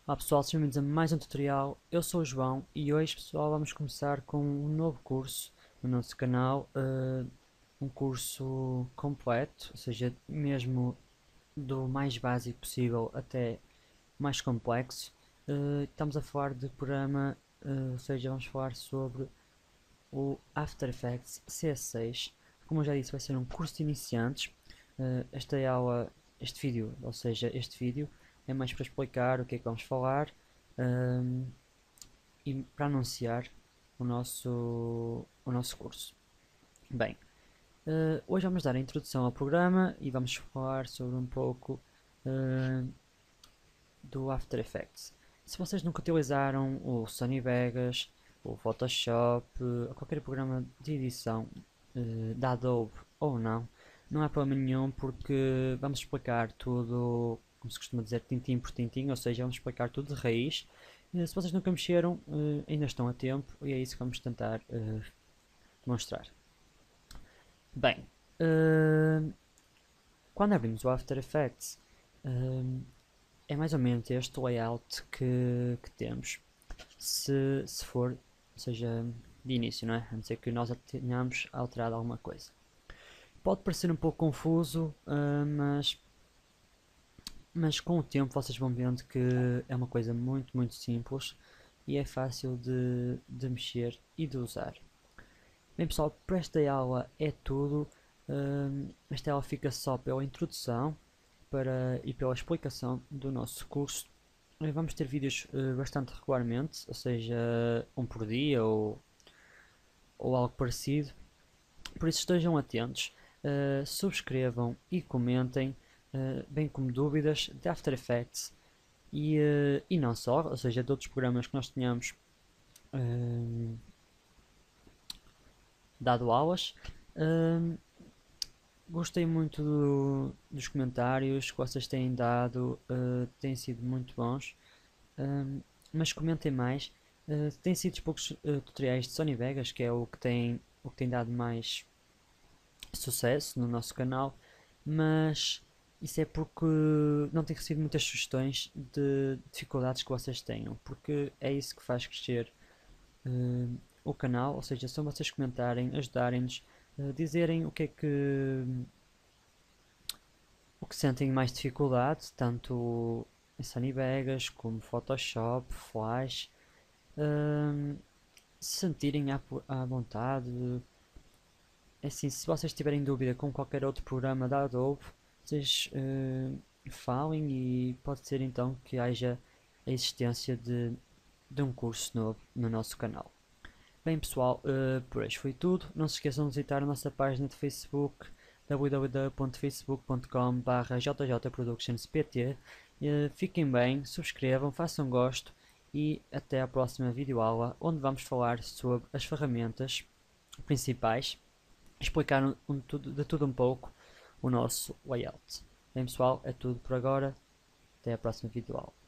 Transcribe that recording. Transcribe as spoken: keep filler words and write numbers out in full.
Olá pessoal, sejam bem-vindos a mais um tutorial. Eu sou o João e hoje pessoal vamos começar com um novo curso no nosso canal, uh, um curso completo, ou seja, mesmo do mais básico possível até mais complexo. Uh, estamos a falar de programa, uh, ou seja, vamos falar sobre o After Effects C S seis. Como eu já disse, vai ser um curso de iniciantes. Uh, esta aula, este vídeo, ou seja, este vídeo é mais para explicar o que é que vamos falar um, e para anunciar o nosso, o nosso curso. Bem, uh, hoje vamos dar a introdução ao programa e vamos falar sobre um pouco uh, do After Effects. Se vocês nunca utilizaram o Sony Vegas, o Photoshop, ou qualquer programa de edição uh, da Adobe ou não, não há problema nenhum porque vamos explicar tudo, como se costuma dizer, tintim por tintim, ou seja, vamos explicar tudo de raiz. Uh, se vocês nunca mexeram, uh, ainda estão a tempo e é isso que vamos tentar uh, demonstrar. Bem, uh, quando abrimos o After Effects, uh, é mais ou menos este layout que, que temos, se, se for, ou seja, de início, não é? A não ser que nós tenhamos alterado alguma coisa. Pode parecer um pouco confuso, uh, mas, mas com o tempo vocês vão vendo que é uma coisa muito, muito simples e é fácil de, de mexer e de usar. Bem pessoal, para esta aula é tudo. Uh, esta aula fica só pela introdução para, e pela explicação do nosso curso. Vamos ter vídeos uh, bastante regularmente, ou seja, um por dia ou, ou algo parecido. Por isso estejam atentos, uh, subscrevam e comentem, uh, bem como dúvidas de After Effects e, uh, e não só, ou seja, de outros programas que nós tenhamos uh, dado aulas. Uh, Gostei muito do, dos comentários que vocês têm dado, uh, têm sido muito bons. Um, mas comentem mais. Uh, tem sido poucos uh, tutoriais de Sony Vegas, que é o que tem, o que tem dado mais sucesso no nosso canal, mas isso é porque não tenho recebido muitas sugestões de dificuldades que vocês tenham, porque é isso que faz crescer uh, o canal, ou seja, são vocês comentarem, ajudarem-nos, uh, dizerem o que é que o que sentem mais dificuldade, tanto em Sony Vegas como Photoshop, Flash. Hum, se sentirem à, à vontade. É assim, se vocês tiverem dúvida com qualquer outro programa da Adobe, vocês uh, falem e pode ser então que haja a existência de, de um curso novo no nosso canal. Bem pessoal, uh, por hoje foi tudo. Não se esqueçam de visitar a nossa página de Facebook w w w ponto facebook ponto com barra j j productions p t. Uh, fiquem bem, subscrevam, façam gosto e até à próxima videoaula onde vamos falar sobre as ferramentas principais, explicar um, um, tudo, de tudo um pouco o nosso layout. Bem pessoal, é tudo por agora, até à próxima videoaula.